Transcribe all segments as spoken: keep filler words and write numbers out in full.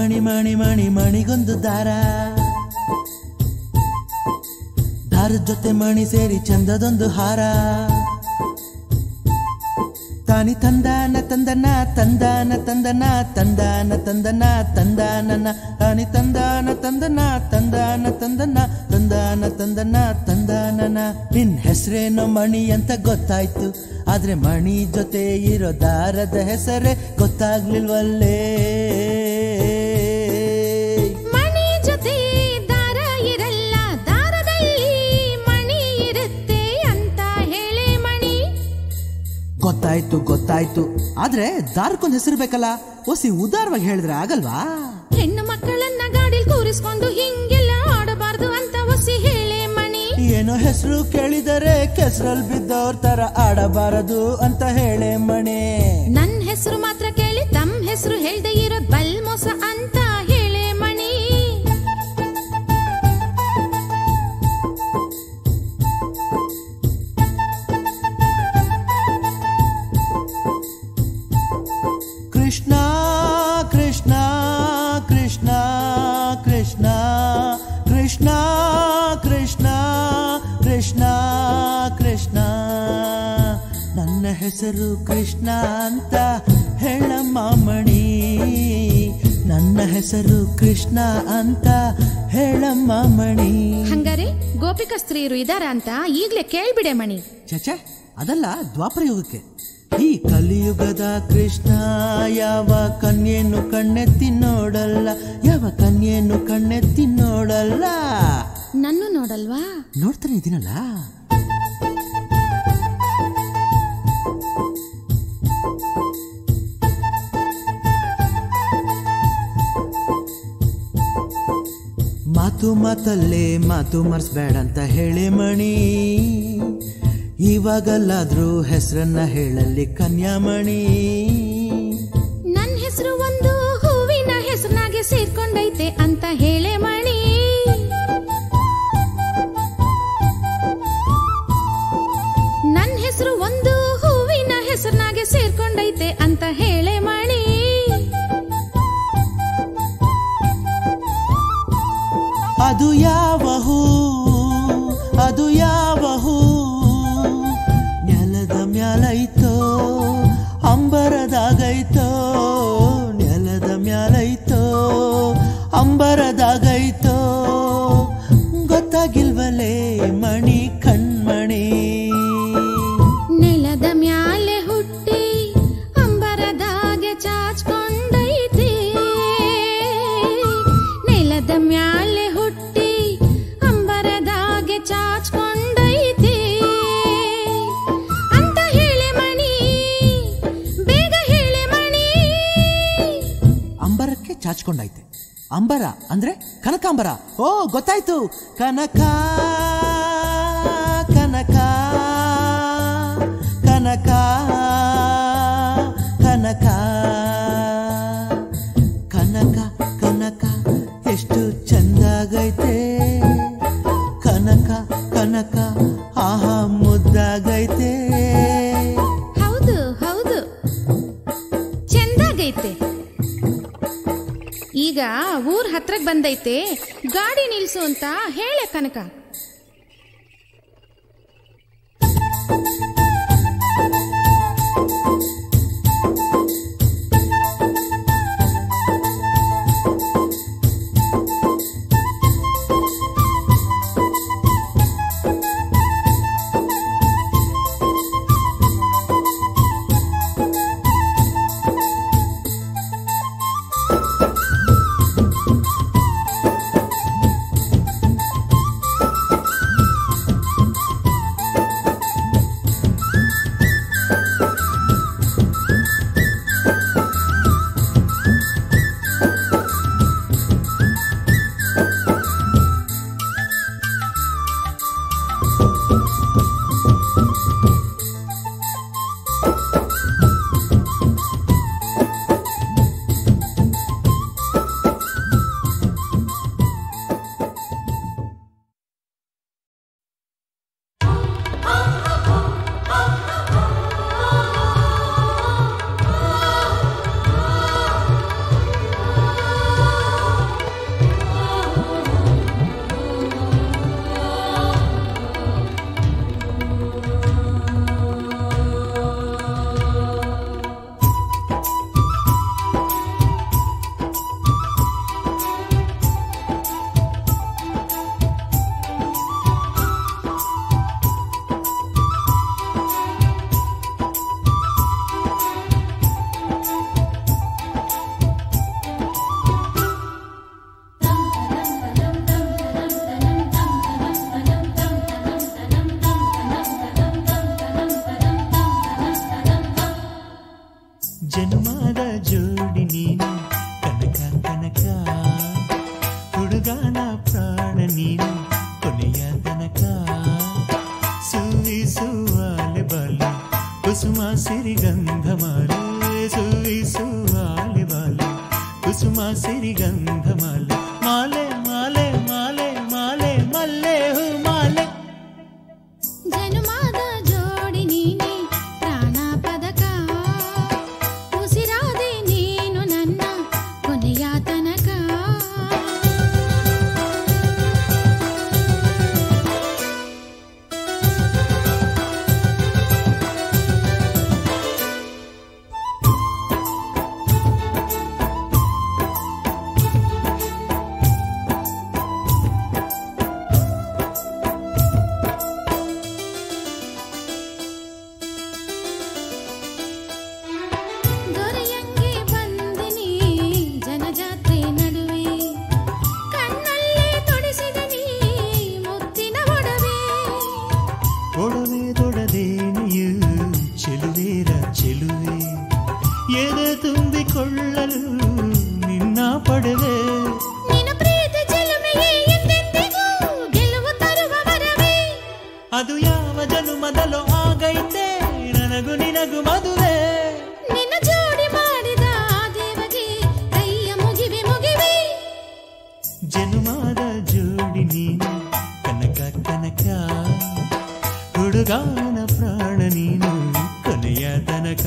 ಮಣಿ ಮಣಿ ಮಣಿ ಮಣಿಗೊಂದು ದಾರ, ದಾರದ ಜೊತೆ ಮಣಿ ಸೇರಿ ಚಂದದೊಂದು ಹಾರ. ತಾನಿ ತಂದಾನ ತಂದನ ತಂದಾನ ತಂದನ ತಂದಾನ ತಂದನ ತಂದಾನನ ತಾನಿ ತಂದಾನ ತಂದನ ತಂದಾನ ತಂದನ ತಂದಾನ ತಂದನ ತಂದಾನನ. ನಿನ್ ಹೆಸರೇನೋ ಮಣಿ ಅಂತ ಗೊತ್ತಾಯ್ತು, ಆದ್ರೆ ಮಣಿ ಜೊತೆ ಇರೋ ದಾರದ ಹೆಸರೇ ಗೊತ್ತಾಗ್ಲಿಲ್ವಲ್ಲೇ. ಮಣಿ ಜೊತೆ ದಾರ ಇರಲ್ಲ, ದಾರದಲ್ಲಿ ಮಣಿ ಇರುತ್ತೆ ಅಂತ ಹೇಳಿ ಮಣಿ. ಗೊತ್ತಾಯ್ತು ಗೊತ್ತಾಯ್ತು, ಆದ್ರೆ ದಾರಕ್ಕೊಂದು ಹೆಸರು ಬೇಕಲ್ಲ, ಒಸಿ ಉದಾರವಾಗಿ ಹೇಳಿದ್ರೆ ಆಗಲ್ವಾ? ಹೆಣ್ಣು ಮಕ್ಕಳನ್ನ ಗಾಡಿಲ್ ಕೂರಿಸ್ಕೊಂಡು ಹಿಂಗೆಲ್ಲ ಆಡಬಾರ್ದು ಅಂತ ಒಸಿ ಹೇಳೆ ಮಣಿ. ಏನೋ ಹೆಸರು ಕೇಳಿದರೆ ಕೆಸರಲ್ಲಿ ಬಿದ್ದವ್ರ ತರ ಆಡಬಾರದು ಅಂತ ಹೇಳೆ ಮಣಿ. ನನ್ ಹೆಸರು ಮಾತ್ರ ಕೇಳಿ ತಮ್ಮ ಹೆಸರು ಹೇಳ್ದೆ ಇರೋದ್ ಬಲ್ ಮೋಸ ಅಂತ ಹೇಳೆ ಮಣಿ. ಕೃಷ್ಣ ಕೃಷ್ಣ ಕೃಷ್ಣ ಕೃಷ್ಣ ಕೃಷ್ಣ ಕೃಷ್ಣ ಕೃಷ್ಣ ಕೃಷ್ಣ. ನನ್ನ ಹೆಸರು ಕೃಷ್ಣ ಅಂತ ಹೇಳಮ್ಮ ಮಣಿ, ನನ್ನ ಹೆಸರು ಕೃಷ್ಣ ಅಂತ ಹೇಳಮ್ಮ ಮಣಿ. ಹಂಗಾರೆ ಗೋಪಿಕಾ ಸ್ತ್ರೀಯರು ಇದಾರ ಅಂತ ಈಗ್ಲೇ ಕೇಳ್ಬಿಡೆ ಮಣಿ. ಚಚೆ ಅದಲ್ಲ, ದ್ವಾಪರ ಯುಗಕ್ಕೆ. ಈ ಕಲಿಯುಗದ ಕೃಷ್ಣ ಯಾವ ಕನ್ಯೆಯನ್ನು ಕಣ್ಣೆತ್ತಿ ನೋಡಲ್ಲ, ಯಾವ ಕನ್ಯೆಯನ್ನು ಕಣ್ಣೆತ್ತಿ ನೋಡಲ್ಲ. ನನ್ನು ನೋಡಲ್ವಾ? ನೋಡ್ತಾನೆ ಇದೀನಲ್ಲ. ಮಾತು ಮಾತಲ್ಲೇ ಮಾತು ಮರ್ಸ್ಬೇಡ ಅಂತ ಹೇಳಿ ಮಣಿ, ಇವಾಗಲ್ಲಾದ್ರೂ ಹೆಸರನ್ನ ಹೇಳಲ್ಲಿ ಕನ್ಯಾಮಣಿ. ನನ್ ಹೆಸರು ಒಂದು ಹೂವಿನ ಹೆಸರಿನಾಗೆ ಸೇರ್ಕೊಂಡೈತೆ ಅಂತ ಹೇಳೆ ಮಣಿ. ನನ್ ಹೆಸರು ಒಂದು ಹೂವಿನ ಹೆಸರಿನಾಗೆ ಸೇರ್ಕೊಂಡೈತೆ ಅಂತ ಹೇಳೆ ಮಣಿ. ಅದು ಯಾವ ಹೂ, ಅದು ಯಾವ ಹೂ, ನೆಲದ ಮ್ಯಾಲೈತೋ ಅಂಬರದಾಗೈತೋ, ನೆಲದ ಮ್ಯಾಲೈತೋ ಅಂಬರದಾಗೈತೋ, ಗೊತ್ತಾಗಿಲ್ವಲೇ ಮಣಿ ಕಣ್ಮಣಿ. ನೆಲದ ಮ್ಯಾಲೆ ಹುಟ್ಟಿ ಅಂಬರದಾಗೆ ಚಾಚ್ಕೊಂಡೈತೆ, ನೆಲದ ಮ್ಯಾಲೆ ಹುಟ್ಟಿ ಅಂಬರದಾಗೆ ಚಾಚ್ಕೊಂಡೈತೆ ಅಂತ ಹೇಳೆ ಮಣಿ, ಬೇಗ ಹೇಳೆ ಮಣಿ. ಅಂಬರಕ್ಕೆ ಚಾಚ್ಕೊಂಡೈತೆ. ಅಂಬರ ಅಂದ್ರೆ ಕನಕಾಂಬರ. ಓ ಗೊತ್ತಾಯ್ತು, ಕನಕ ಕನಕ ಕನಕ ಕನಕ ಕನಕ ಕನಕ ಎಷ್ಟು ಚಂದಾಗೈತೆ, ಕನಕ ಕನಕ ಆಹಾ ಮುದ್ದಾಗೈತೆ. ಹೌದು ಹೌದು ಚೆಂದಾಗೈತೆ. ಈಗ ಊರ್ ಹತ್ರಕ್ ಬಂದೈತೆ, ಗಾಡಿ ನಿಲ್ಸು ಅಂತ ಹೇಳೆ ಕನಕ. ಪ್ರಾಣ ನೀನು ಕೊನೆಯ ತನಕ ಸುವಿಸುವಾಲೆ ಬಾಲೆ ಕುಸುಮ ಸಿರಿಗಂಧ ಮಾಲೆ ಸುವಿಸುವಾಲೆ ಬಾಲೆ ಕುಸುಮ ಸಿರಿಗಂಧ ಮಾಲೆ ಮಾಲೆ ಮಾಲೆ ಮಾಲೆ ಮಾಲೆ ಮಲ್ಲೆ ಹೂ ಮಾಲೆ ಜನುಮಾದ ಜೋಡಿ ನೀನೆ ಪ್ರಾಣ ಪದಕ ಉಸಿರಾದೆ ನೀನು ನನ್ನ ಕೊನೆಯ ತನಕ ದೊರೆಯಂಗೆ ಬಂದಿನಿ ಜನಜಾತ್ರೆ ನಡುವೆ ಕಣ್ಣಲ್ಲೇ ತೊಡಿಸಿದ ನೀ ಮುತ್ತಿನ ಒಡವೆ ಒಡವೆ ದೊಡದೇನಿಯು ಚೆಲುವೇರ ಚೆಲುವೆ ಎದೆ ತುಂಬಿಕೊಳ್ಳಲು ನಿನ್ನ ಪಡೆವೆ ನಿನ್ನ ಪ್ರೀತಿ ಚೆಲುಮೆಯೇ ಎಂದೆಂದಿಗೂ ಗೆಲುವು ತರುವ ವರವೇ ಅದು ಯಾವ ಜನುಮದಲೋ ಆಗೈತೆ ನನಗೂ ನಿನಗೂ ಮದುವೆ ನಿನ್ನ ಜೋಡಿ ಮಾಡಿದ ಆ ದೇವಗೆ ಕೈಯ ಮುಗಿವೆ ಮುಗಿವೆ ಜನುಮಾದ ಜೋಡಿ ನೀನು ಕನಕ ಕನಕ ಹುಡುಗಾನ ಪ್ರಾಣ ನೀನು ಕೊನೆಯ ತನಕ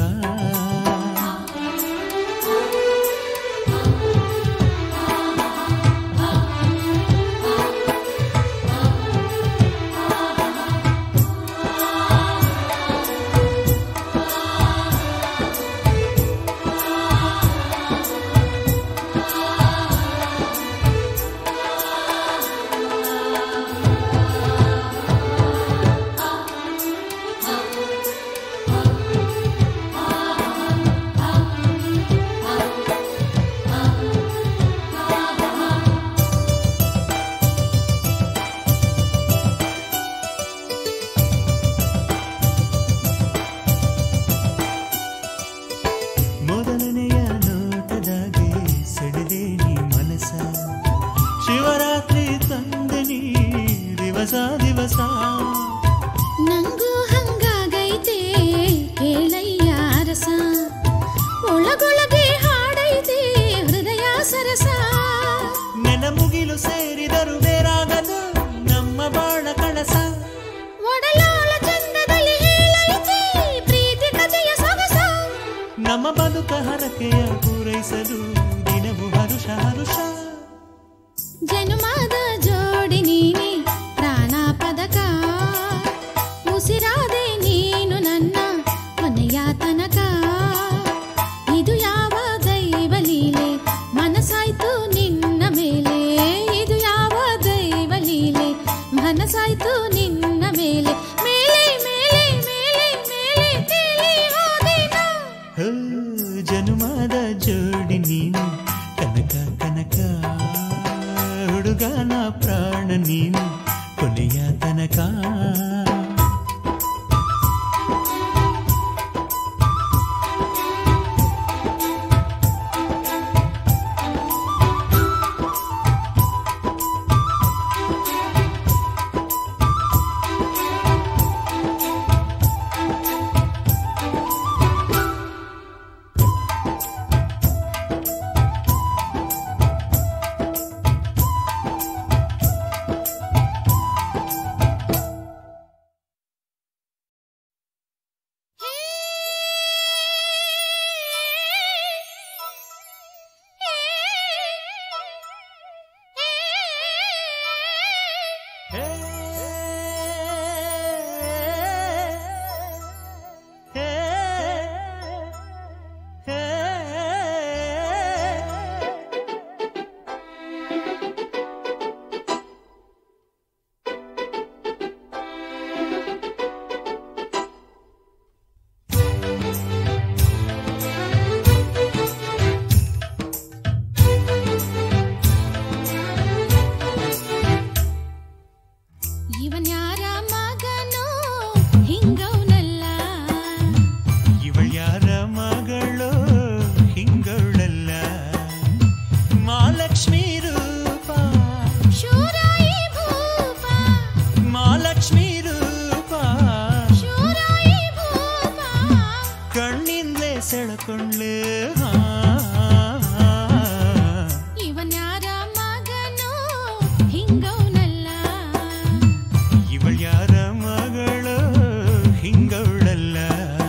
ಮೊದಲನೆಯ ನೋಟದಾಗೆ ಸೆಳೆದೆ ನೀ ಮನಸ ಶಿವರಾತ್ರಿ ತಂದೆ ನೀ ದಿವಸ ದಿವಸ ನಂಗೂ ಹಂಗಾಗೈತೆ ಕೇಳಯ್ಯ ರಸ ಒಳಗೊಳಗೆ ಹಾಡೈತೆ ಹೃದಯ ಸರಸ ನೆನ ಮುಗಿಲು ಸೇರಿದರು ಬೇರಾಗದು ನಮ್ಮ ಬಾಳ ಕಳಸ ಒಡಲಾಳ ಚಂದದಲ್ಲಿ ಹೇಳೈತೆ ಪ್ರೀತಿ ಕಥೆಯ ಸೊಗಸ ನಮ್ಮ ಬದುಕ ಹರಕೆಯ ಪೂರೈಸಲು ದಿನವು ಹರುಷ ಹರುಷ ಜನುಮಾದ ಜೋಡಿ ನೀನೆ ಪ್ರಾಣ ಪದಕ ಉಸಿರಾದೆ ನೀನು ನನ್ನ ಕೊನೆಯ ತನಕ ಇದು ಯಾವ ದೈವ ಲೀಲೆ ಮನಸಾಯ್ತು ನಿನ್ನ ಮೇಲೆ ಇದು ಯಾವ ದೈವ ಲೀಲೆ ಮನಸಾಯ್ತು ನಿನ್ನ ಮೇಲೆ ಮೇಲೆ ಮೇಲೆ ಮೇಲೆ ಮೇಲೆ ತೇಲಿ ಹೋದೆನಾ ಹೋ ಜನುಮಾದ ಜೋಡಿ ನೀನು ಕನಕ ಕನಕ ಹುಡುಗನ ಪ್ರಾಣ ನೀನು ಕೊನೆಯ ತನಕ ಸೆಳೆಕೊಂಡ್ಲೆ ಇವನ್ಯಾರ ಮಗನೋ ಹಿಂಗವನಲ್ಲ ಇವಳ್ಯಾರ ಮಗಳು ಹಿಂಗವಳಲ್ಲ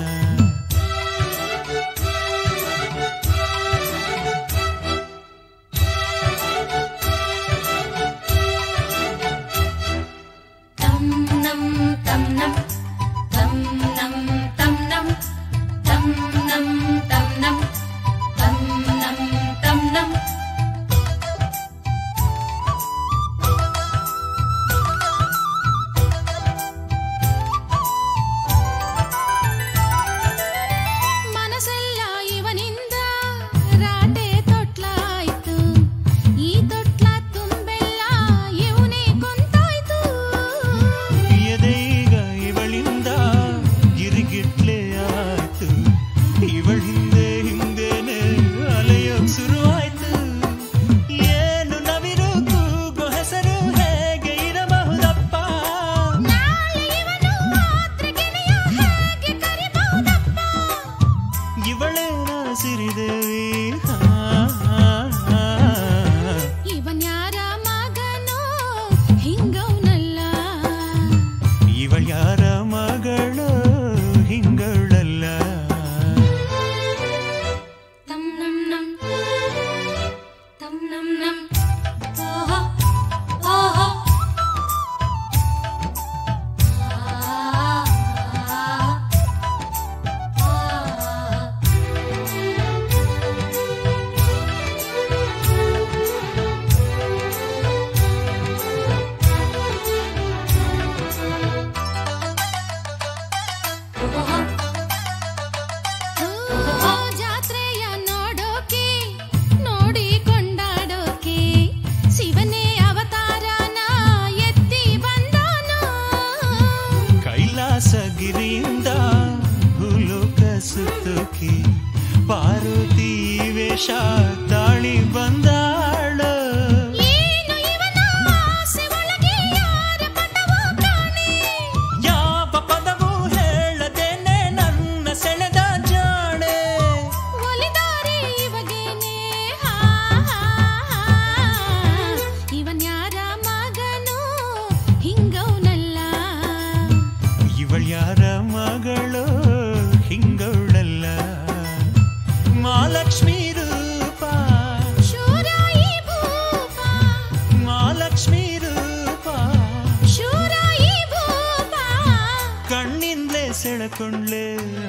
ಸೆಳೆಕೊಂಡ್ಲೆ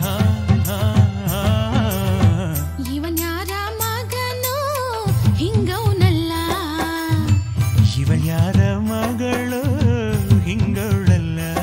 ಇವನ್ಯಾರ ಮಗನೋ ಹಿಂಗವನಲ್ಲ ಇವಳ್ಯಾರ ಮಗಳು ಹಿಂಗವಳಲ್ಲ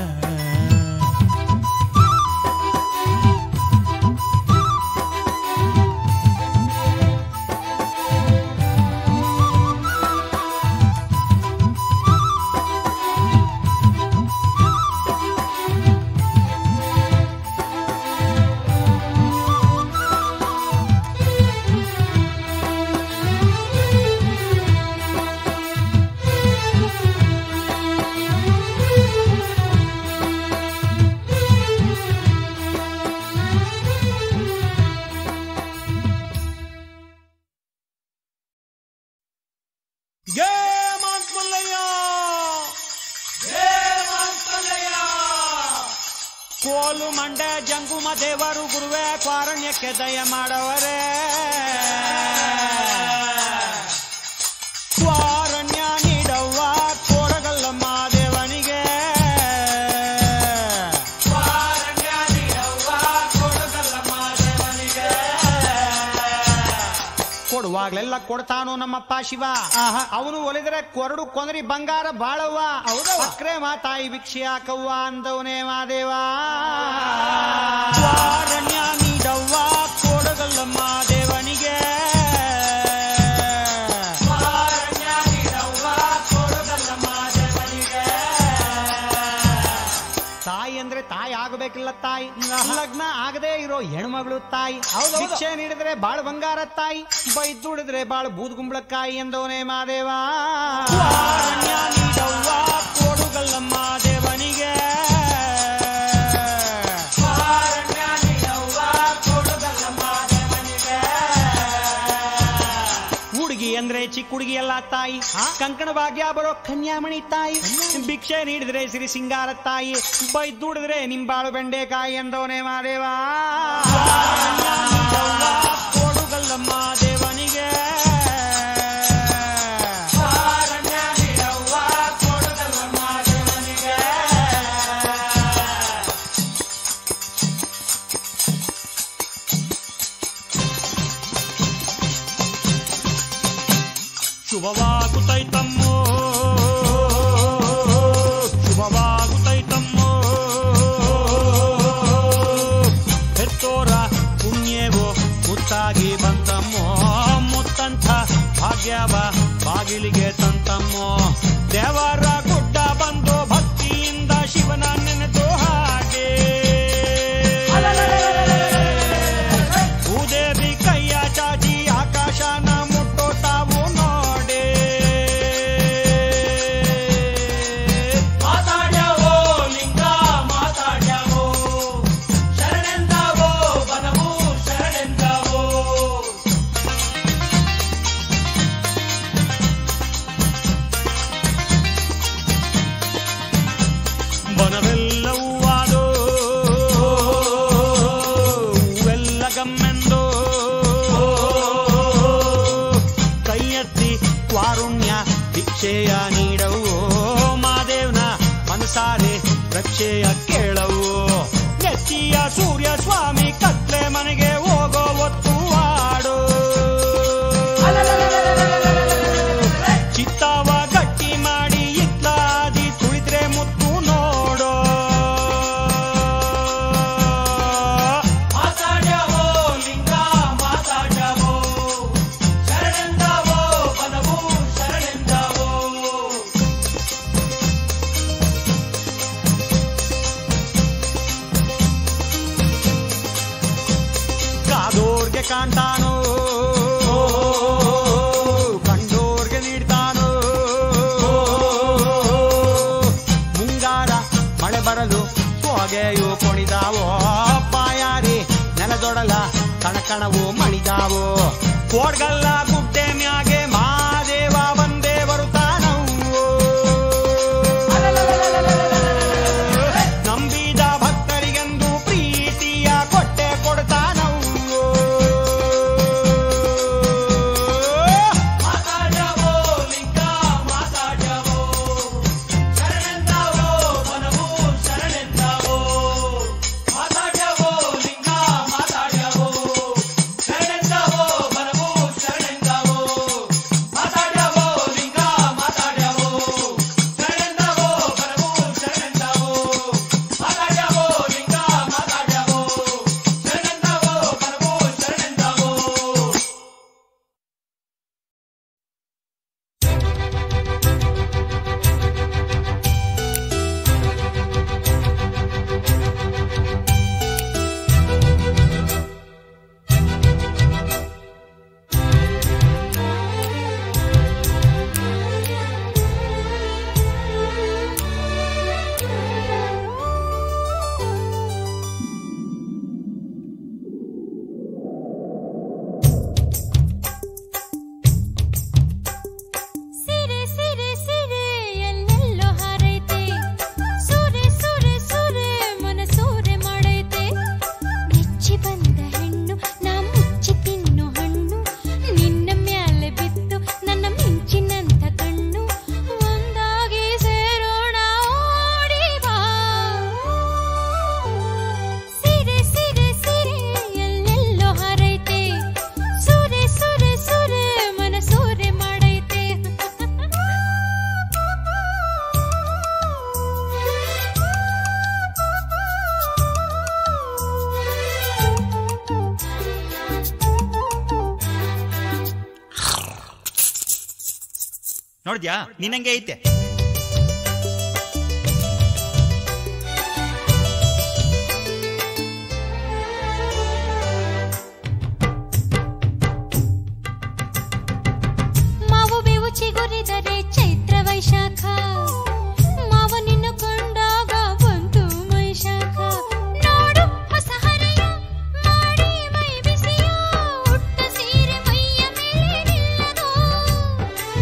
ಕೋಲು ಮಂಡೆ ಜಂಗುಮ ದೇವರು ಗುರುವೆ ಪಾರಣ್ಯಕ್ಕೆ ದಯ ಮಾಡವರೇ ಪಾರಣ್ಯ ನೀಡವ್ವ ಕೋಡಗಲ್ಲಮ್ಮ ದೇವನಿಗೆ ಪಾರಣ್ಯ ನೀಡವ್ವ ಕೋಡಗಲ್ಲಮ್ಮ ದೇವನಿಗೆ ಕೊಡುವಾಗ್ಲೆಲ್ಲ ಕೊಡ್ತಾನು ನಮ್ಮಪ್ಪ ಶಿವ ಅವನು ಒಲಿದ್ರೆ ಕೊರಡು ಕೊಂದರಿ ಬಂಗಾರ ಬಾಳವ್ವ ಅಕ್ರೆ ಮಾತಾಯಿ ಭಿಕ್ಷೆ ಹಾಕವ್ವ ಅಂದವನೇ ಮಾದೇವ ಪಾರಣ್ಯ ನೀಡವ್ವ ಕೊಡಗಲ್ಲಮ್ಮ ದೇವನಿಗೆ ಪಾರಣ್ಯ ನೀಡವ್ವ ಕೊಡಗಲ್ಲಮ್ಮ ದೇವನಿಗೆ ತಾಯಿ ಅಂದ್ರೆ ತಾಯಿ ಆಗಬೇಕಿಲ್ಲ ತಾಯಿ ಲಗ್ನ ಆಗದೆ ಇರೋ ಹೆಣ್ಮಗಳು ತಾಯಿ ಭಿಕ್ಷೆ ನೀಡಿದ್ರೆ ಬಾಳ್ ಬಂಗಾರ ತಾಯಿ ಬೈದುಡಿದ್ರೆ ಬಾಳ್ ಬೂದ್ಗುಂಬಳಕಾಯಿ ಎಂದವನೇ ಮಾದೇವ ಪಾರಣ್ಯ ನೀಡವ್ವ ಕೊಡುಗಲ್ಲಮ್ಮ ದೇವನಿಗೆ ಪಾರಣ್ಯ ನೀಡವ್ವ ಕೊಡುಗಲ್ಲಮ್ಮ ದೇವನಿಗೆ ಹುಡುಗಿ ಎಲ್ಲ ತಾಯಿ, ಕಂಕಣ ಭಾಗ್ಯ ಬರೋ ಕನ್ಯಾಮಣಿ ತಾಯಿ, ಭಿಕ್ಷೆ ನೀಡಿದ್ರೆ ಸಿರಿ ಸಿಂಗಾರ ತಾಯಿ, ಬೈದುಡಿದ್ರೆ ನಿಂಬಾಳು ಬೆಂಡೆಕಾಯಿ ಎಂದವನೇ ಮಾದೇವ. ಕೊಡುಗಲ್ಲಮ್ಮ ದೇವನಿಗೆ ಶುಭವಾಗುತ್ತೈತಮ್ಮೋ ಶುಭವಾಗುತ್ತೈತಮ್ಮೋ ಹೆತ್ತೋರ ಪುಣ್ಯವೋ ಮುತ್ತಾಗಿ ಬಂತಮ್ಮೋ ಮುತ್ತಂಥ ಭಾಗ್ಯವ ಬಾಗಿಲಿಗೆ ತಂತಮ್ಮೋ ದೇವರ ಗುಡ್ಡ ಬಂದು ಭಕ್ತಿಯಿಂದ ಶಿವನ ನೆನೆದು ಹಾಗೆ ಭೂದೇವಿ ಕೈಯ ಚಾಚಿ ಆಕಾಶನ ಮುಟ್ಟೋ ತಾವು ನೋಡೆ ಮಾತಾಡ್ಯಾವೋ ಲಿಂಗ ಮಾತಾಡ್ಯಾವೋ ಶರಣೆಂದಾವೋ ಬನವು ಶರಣೆಂದಾವೋ ಬನವೆಲ್ಲವೂ ಆದೋ ಹೂವೆಲ್ಲ ಗಮ್ಮೆಂದೋ ಕೈಯತ್ತಿ ವಾರುಣ್ಯ ಭಿಕ್ಷೆಯ ನೀಡವು ಮಾದೇವ್ನ ಮನಸಾರೆ ರಕ್ಷೆಯ ಕೇಳವು ನೆತ್ತಿಯ ಸೂರ್ಯ ಸ್ವಾಮಿ ಕತ್ಲೆ ಮನೆಗೆ ಹೋಗೋ ಒತ್ತು ಆಡೋ ಚಿತ್ತಾವ ಗಟ್ಟಿ ಮಾಡಿ ಇತ್ಲಾದಿ ತುಳಿದ್ರೆ ಮುತ್ತು ನೋಡೋ ಮಾತಾಡ್ಯಾವೋ ಲಿಂಗ ಮಾತಾಡ್ಯಾವೋ ಶರಣೆಂದಾವೋ ಬನವು ಶರಣೆಂದಾವೋ ಕಾದೋರ್ಗೆ ಕಾಣ್ತಾನೋ ಕಂಡೋರ್ಗೆ ನೀಡ್ತಾನೋ ಮುಂಗಾರ ಮಳೆ ಬರಲು ಹೊಗೆಯು ಕೊಣಿದಾವೋ ಪಾಯಾರಿ ನೆಲದೊಡಲ ಕಣಕಣವು ಮಣಿದಾವೋ ಕೋಡ್ಗಲ್ಲ ಗುಡ್ಡೆ ಮ್ಯಾಗೆ ಮಾದೇವ ಬಂದೇ ಬರುತ್ತಾನವು ನಂಬಿದ ಭಕ್ತರಿಗೆಂದು ಪ್ರೀತಿಯ ಕೊಟ್ಟೆ ಕೊಡ್ತಾನವು ಮಾತಾಡ್ಯಾವೋ ಲಿಂಗ ಮಾತಾಡ್ಯಾವೋ ಶರಣೆಂದಾವೋ ಬನವು ಶರಣೆಂದಾವೋ ಮಾತಾಡ್ಯಾವೋ ಲಿಂಗ ಮಾತಾಡ್ಯಾವೋ ಶರಣೆಂದಾವೋ ಬನವು ಶರಣೆಂದಾವೋ ಮಾತಾಡ್ಯಾವೋ ಲಿಂಗ ಮಾತಾಡ್ಯಾವೋ ಶರಣೆಂದಾವೋ ಬನವು ಶರಣೆಂದಾವೋ ಮಾತಾಡ್ಯಾವೋ ಲಿಂಗ ಮಾತಾಡ್ಯಾವೋ ಶರಣೆಂದಾವೋ ಬನವು ಶರಣೆಂದಾವೋ. ಸಿರೆ ಸಿರೆ ಸಿರೆ ಎಲ್ಲೆಲ್ಲೋ ಹಾರೈತೆ ಸೂರೆ ಸೂರೆ ಸೂರೆ ಮನ ಸೂರೆ ಮಾಡೈತೆ ಮೆಚ್ಚಿ ಬಂದ ಹೆಣ್ಣು ನಾ ಮುಚ್ಚಿ ತಿನ್ನು ಹಣ್ಣು ನಿನ್ನ ಮ್ಯಾಲೆ ಬಿತ್ತು ನನ್ನ ಮಿಂಚಿನಂತ ಕಣ್ಣು ಒಂದಾಗಿ ಸೇರೋಣ ಓಡಿ ಬಾ ಸಿರೆ ಸಿರೆ ಸಿರೆ ಎಲ್ಲೆಲ್ಲೋ ಹಾರೈತೆ ಸೂರೆ ಸೂರೆ ಸೂರೆ ಮನ ಸೂರೆ ಮಾಡೈತೆ ನೋಡಿದ್ಯಾ ನಿನ್ನಂಗೆ ಐತೆ. ಮಾವು ಬೇವು ಚಿಗುರಿದರೆ ಚೈತ್ರ ವೈಶಾಖ ಮಾವ ನಿನ್ನ ಕೊಂಡಾಗ ಬಂತು ಮೈಶಾಖ ನೋಡು ಹೊಸ ಹರೆಯ ಮಾಡಿ ಮೈ ಬಿಸಿಯ ಉಟ್ಟ ಸೀರೆ ಮೈಯ ಮೇಲೆ ನಿಲ್ಲದು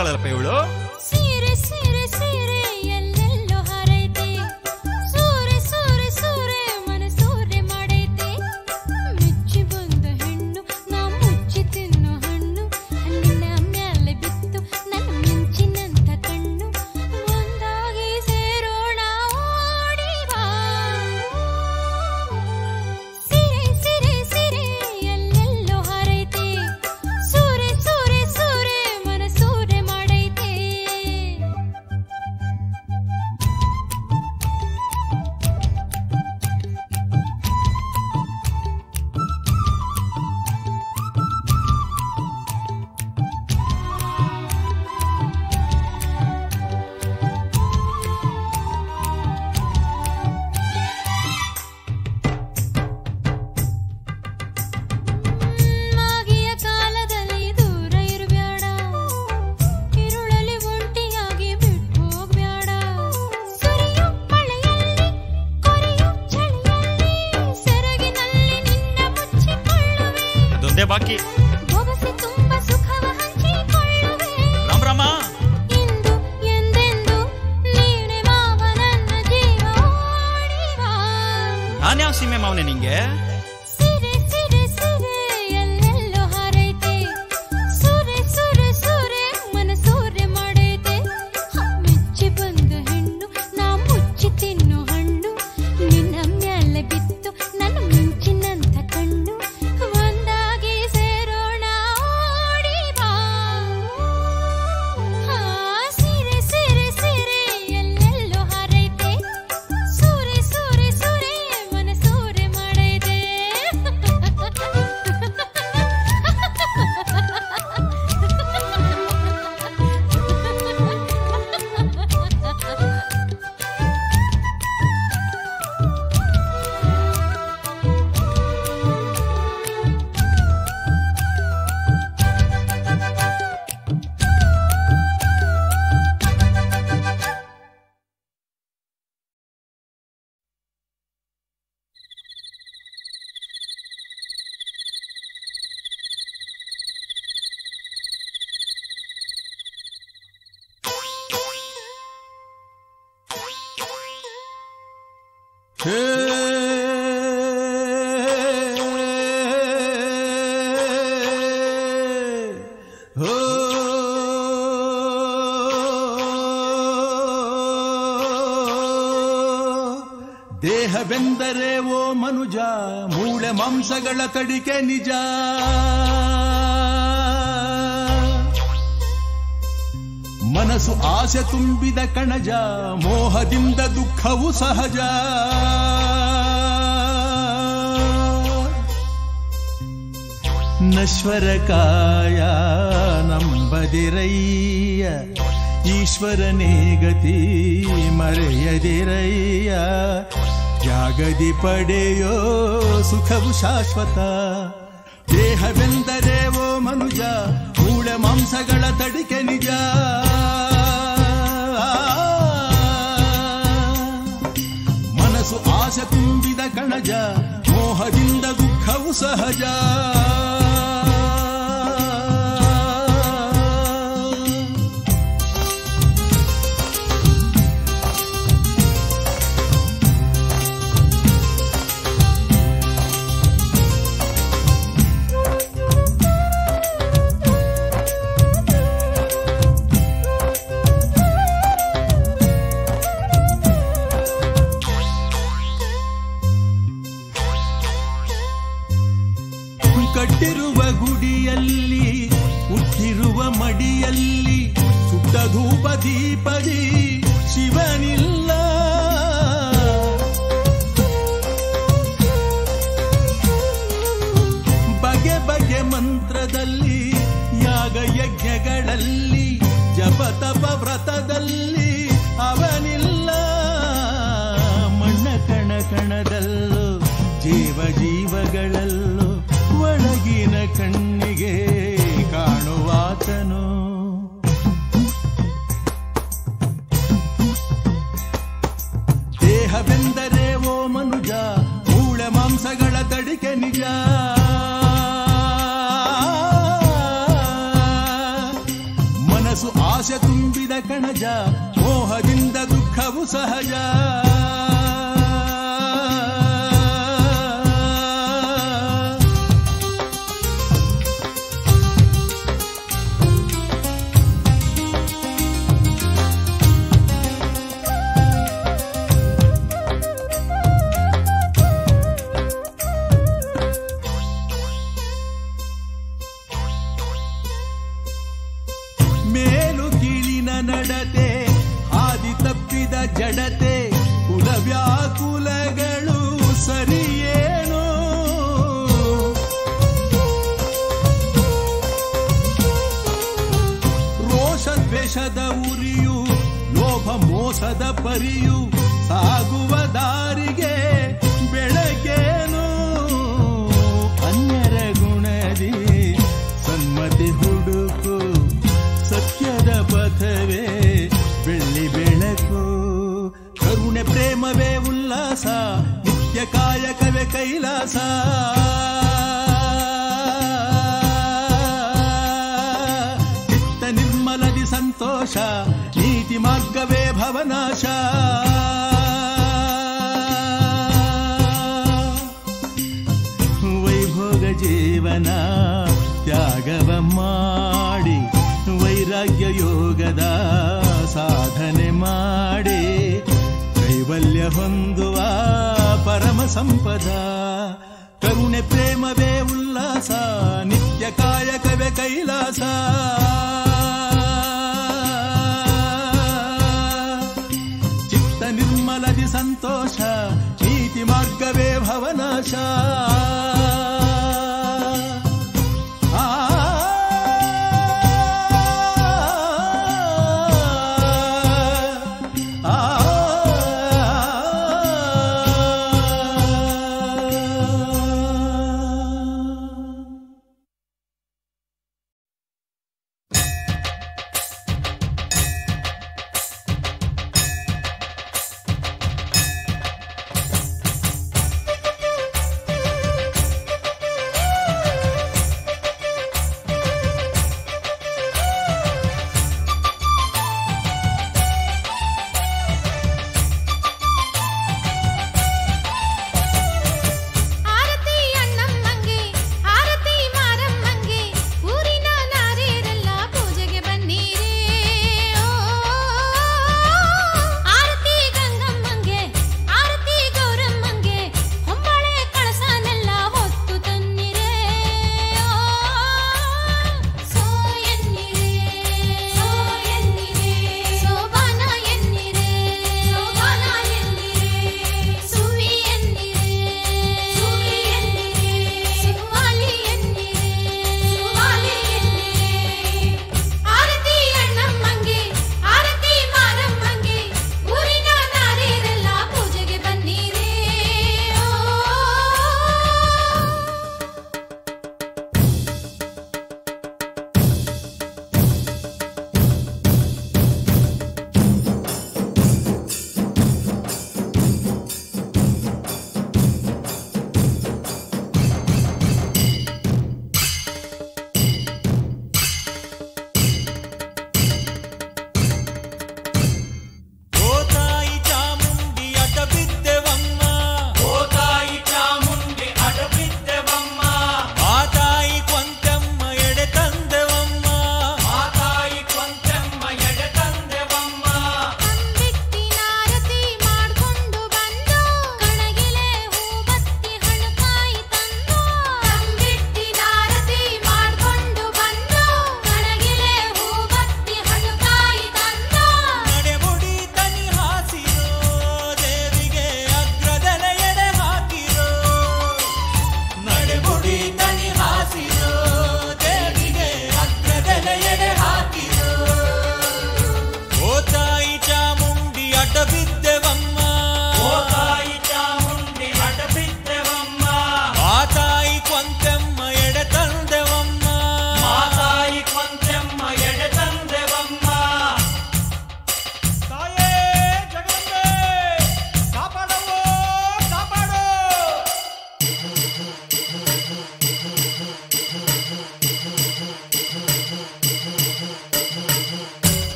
ಹೇಳ್ತಾಳಲ್ಲಪ್ಪ ಇವಳು. ಸೀರೆ ಸೀರೆ ಸೀರೆ ಎಲ್ಲೆಲ್ಲೋ ಹಾರೈತೆ, ಸೂರೆ ಸೂರೆ ಸೂರೆ ಮನ ಸೂರೆ ಮಾಡೈತೆ. ಮೆಚ್ಚಿ ಬಂದ ಹೆಣ್ಣು ನಾ ಮುಚ್ಚಿ ತಿನ್ನೋ ಹಣ್ಣು, ನಿನ್ನ ಮ್ಯಾಲೆ ಬಿತ್ತು ನನ್ನ ಮಿಂಚಿನಂತ ಕಣ್ಣು. ಒಂದಾಗಿ ಸೇರೋಣ ಓಡಿ ಬಾ. ಸೀರೆ ಸೀರೆ ಸೀರೆ ಎಲ್ಲೆಲ್ಲೋ ಹಾರೈತೆ, ಸೂರೆ ಸೂರೆ ಸೂರೆ ಮನ ಸೂರೆ ಮಾಡೈತೆ. ಮಾಗಿಯ ಕಾಲದಲ್ಲಿ ದೂರ ಇರಬೇಡ, ಇರುಳಲ್ಲಿ ಒಂಟಿಯಾಗಿ ಬಿಟ್ಟು ಹೋಗ್ಬೇಡ. ಸುರಿಯೋ ಮಳೆಯಲ್ಲಿ ಕೊರೆಯೋ ಚಳಿಯಲ್ಲಿ ಸೆರಗಿನಲ್ಲಿ ನಿನ್ನ ಮುಚ್ಚಿಕೊಳ್ಳುವೆ. ಅದೊಂದೇ ಬಾಕಿ. ಬೊಗಸೆ ತುಂಬ ಸುಖವ ಹಂಚಿಕೊಳ್ಳುವೆ. ರಾಮ್ ರಾಮ. ಇಂದು ಎಂದೆಂದು ನೀನೆ ಮಾವ ನನ್ನ ಜೀವ ಓಡಿ ಬಾ. ನಾನ್ಯಾವ ಸೀಮೆ ಮಾವನೆ ನಿಂಗೆ? ಸೀರೆ ಸೀರೆ ಸೀರೆ ಎಲ್ಲೆಲ್ಲೋ ಹಾರೈತೆ, ಸೂರೆ ಸೂರೆ ಸೂರೆ ಮನ ಸೂರೆ ಮಾಡೈತೆ. ಮೆಚ್ಚಿ ಬಂದ ಹೆಣ್ಣು ನಾ ಮುಚ್ಚಿ ತಿನ್ನೋ ಹಣ್ಣು, ನಿನ್ನ ಮ್ಯಾಲೆ ಬಿತ್ತು ನನ್ನ ಮಿಂಚಿನಂತ ಕಣ್ಣು. ಒಂದಾಗಿ ಸೇರೋಣ ಓಡಿ ಬಾ. ಸೀರೆ ಸೀರೆ ಸೀರೆ ಎಲ್ಲೆಲ್ಲೋ ಹಾರೈತೆ, ಸೂರೆ ಸೂರೆ ಸೂರೆ ಮನ ಸೂರೆ ಮಾಡೈತೆ. ಹೇ ಹೋ ದೇಹವೆಂದರೆ ಓ ಮನುಜ, ಮೂಳೆ ಮಾಂಸಗಳ ತಡಿಕೆ ನಿಜ. ಮನಸ್ಸು ಆಸೆ ತುಂಬಿದ ಕಣಜ, ಮೋಹದಿಂದ ದುಃಖವು ಸಹಜ. ನಶ್ವರ ಕಾಯ ನಂಬದಿರಯ್ಯ, ಈಶ್ವರನೇ ಗತಿ ಮರೆಯದಿರಯ್ಯ. ಜಾಗದಿ ಪಡೆಯೋ ಸುಖವು ಶಾಶ್ವತ. ದೇಹವೆಂದರೆ ಓ ಮನುಜ, ಮೂಳೆ ಮಾಂಸಗಳ ತಡಿಕೆ ನಿಜ. ಮನಸ್ಸು ಆಸೆ ತುಂಬಿದ ಕಣಜ, ಮೋಹದಿಂದ ದುಃಖವು ಸಹಜ. ಕಟ್ಟಿರುವ ಗುಡಿಯಲ್ಲಿ, ಹುಟ್ಟಿರುವ ಮಡಿಯಲ್ಲಿ, ಸುಟ್ಟ ಧೂಪ ದೀಪದಿ ಶಿವನಿಲ್ಲ. ಬಗೆ ಬಗೆ ಮಂತ್ರದಲ್ಲಿ, ಯಾಗ ಯಜ್ಞಗಳಲ್ಲಿ, ಜಪ ತಪ ವ್ರತದಲ್ಲಿ ಅವನಿಲ್ಲ. ಮಣ್ಣ ಕಣ ಕಣದಲ್ಲೂ, ಜೀವ ಜೀವಗಳಲ್ಲೂ, ಒಳಗಿನ ಕಣ್ಣಿಗೆ ಕಾಣುವಾತನು. ದೇಹವೆಂದರೆ ಓ ಮನುಜ, ಮೂಳೆ ಮಾಂಸಗಳ ತಡಿಕೆ ನಿಜ. ಮನಸ್ಸು ಕ್ಷಣಜ, ಮೋಹದಿಂದ ದುಃಖವು ಸಹಜ. ನಡತೆ ಹಾದಿ ತಪ್ಪಿದ ಜಡತೆ, ಕುಲವ್ಯಾಕುಲಗಳು ಸರಿಯೇನೋ. ರೋಷ ದ್ವೇಷದ ಉರಿಯು, ಲೋಭ ಮೋಸದ ಪರಿಯು, ಸಾಗುವ ದಾರಿಗೆ ಬೆಳಗೇನೋ. ಅನ್ಯರ ಗುಣದಿ ಸನ್ಮತಿ ಹುಡುಕು, ಸತ್ಯದ ಪಥವೇ ಬೆಳ್ಳಿ ಬೆಳಕು. ಕರುಣೆ ಪ್ರೇಮವೇ ಉಲ್ಲಾಸ, ನಿತ್ಯ ಕಾಯಕವೇ ಕೈಲಾಸ. ಚಿತ್ತ ನಿರ್ಮಲದಿ ಸಂತೋಷ, ನೀತಿ ಮಾರ್ಗವೇ ಭವನಾಶ. ವೈಭೋಗ ಜೀವನ ತ್ಯಾಗವ ಮಾಡಿ, ವೈರಾಗ್ಯ ಯೋಗದ ಸಾಧನೆ ಮಾಡಿ, ಕೈವಲ್ಯ ಹೊಂದುವ ಪರಮ ಸಂಪದ. ಕರುಣೆ ಪ್ರೇಮವೇ ಉಲ್ಲಾಸ, ನಿತ್ಯ ಕಾಯಕವೇ ಕೈಲಾಸ. ಚಿತ್ತ ನಿರ್ಮಲದಿ ಸಂತೋಷ, ನೀತಿ ಮಾರ್ಗವೇ ಭವನಾಶ.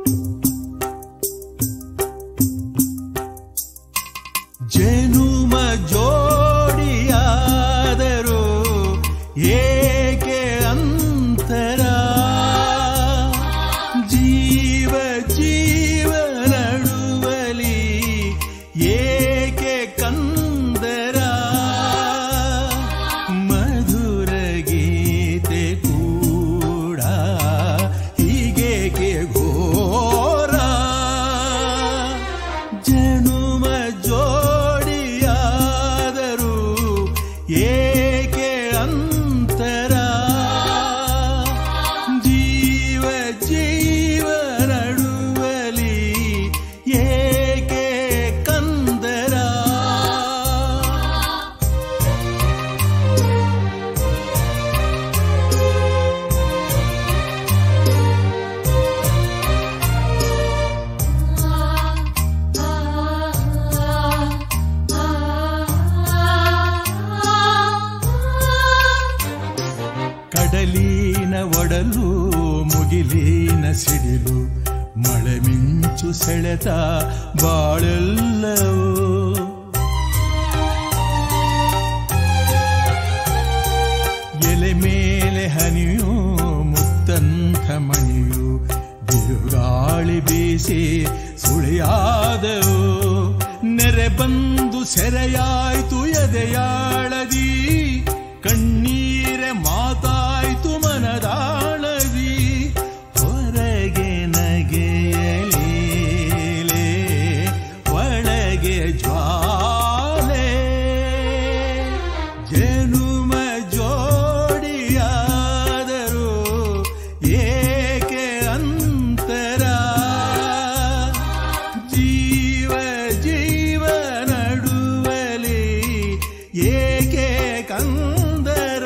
ಜನುಮ ಜೋಡಿಯಾದರೂ ಏಕೆ ಅಂತರ ಜೀವ ಜೀವ ನಡುವಲಿ ಏಕೆ ಕಂದರ ಮಧುರ ಗೀತೆ ಕೂಡ ಹೀಗೇಕೆ ಘೋರ ಜನುಮ ಜೋಡಿಯಾದರೂ ಏಕೆ ಅಂತರ ಜೀವ ಜೀವ ನಡುವಲಿ ಏಕೆ ಕಂದರ ಕಡಲಿನ ಒಡಲು ಮುಗಿಲಿನ ಸಿಡಿಲು ಮಳೆ ಮಿಂಚು ಸೆಳೆತ ಬಾಳೆಲ್ಲವೂ ಎಲೆ ಮೇಲೆ ಹನಿಯು ಮುತ್ತಂಥ ಮಣಿಯು ಬಿರುಗಾಳಿ ಬೀಸಿ ಸುಳಿಯಾದವು ನೆರೆ ಬಂದು ಸೆರೆಯಾಯ್ತು ಎದೆಯಾಳದಿ ಕಣ್ಣೀರೆ ಮಾತಾಯ್ತು ಮನದಾಳದಿ ಹೊರಗೆ ನಗೆಯಲೀಲೆ ಒಳಗೆ ಜ್ವಾಲೆ ಜನುಮ ಜೋಡಿಯಾದರೂ ಏಕೆ ಅಂತರ ಜೀವ ಜೀವ ನಡುವಲಿ ಏಕೆ ಕಂದರ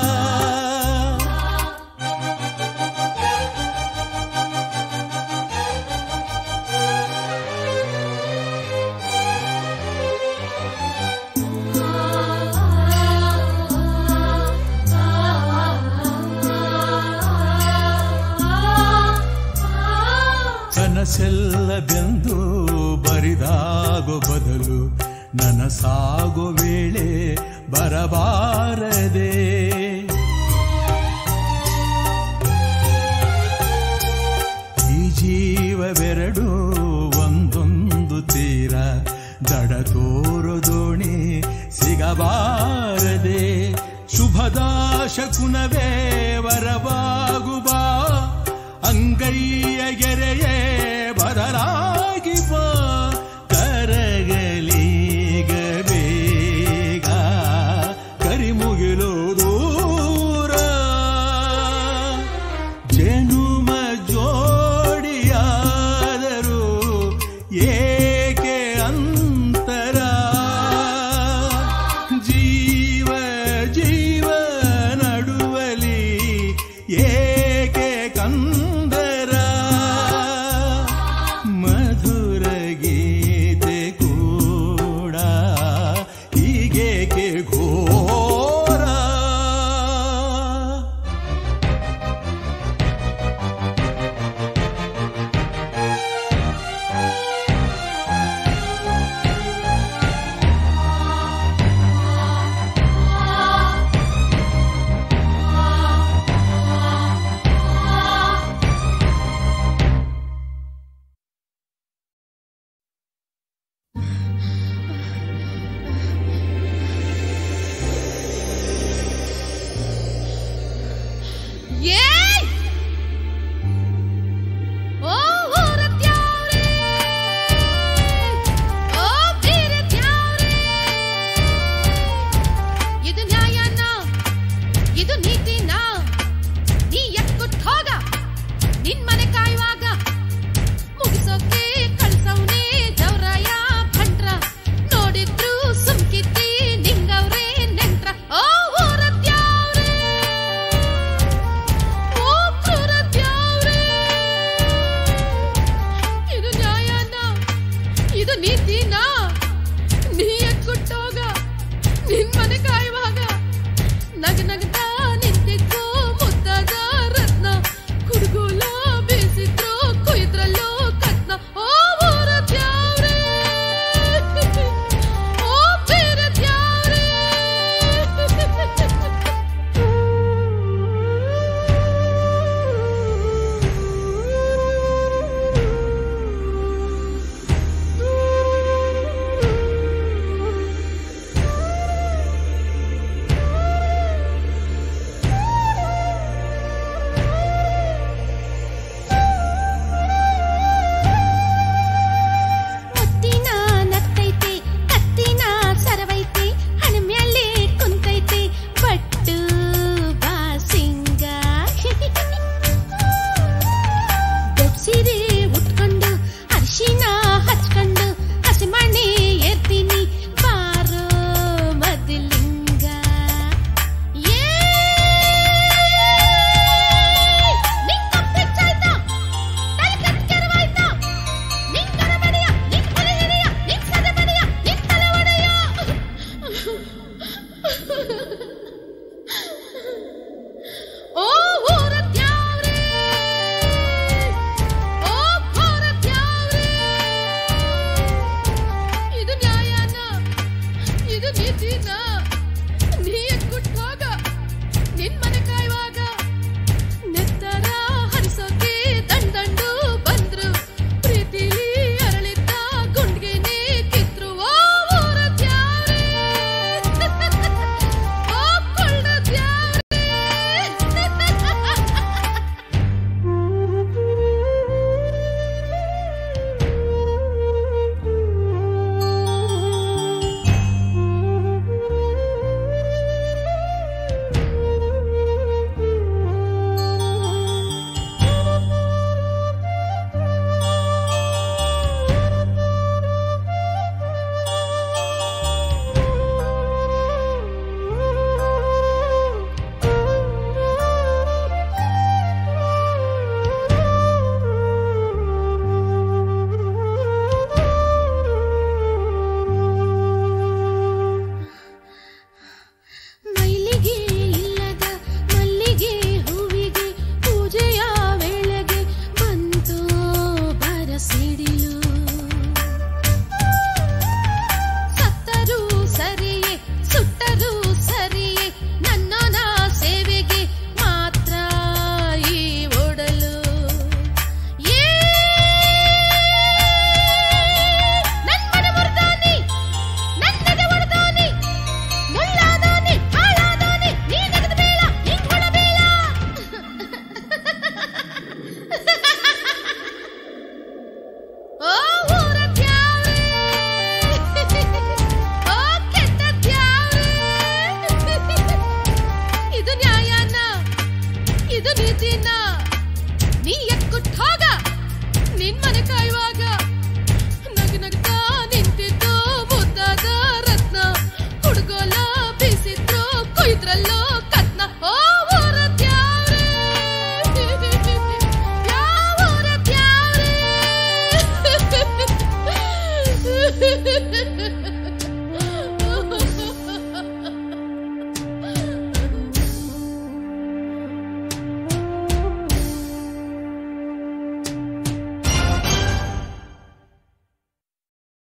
ಕನಸೆಲ್ಲ ಬೆಂದು ಬರಿದಾಗೋ ಬದಲು ನನಸಾಗೋ ವೇಳೆ ಬರಬಾರದೆ ಈ ಜೀವವೆರಡು ಒಂದೊಂದು ತೀರ ದಡ ತೋರು ದೋಣಿ ಸಿಗಬಾರದೆ ಶುಭದ ಶಕುನವೇ ವರವಾಗುಬಾ ಅಂಗೈಯ ಗೆರೆಯೇ ಬದಲಾ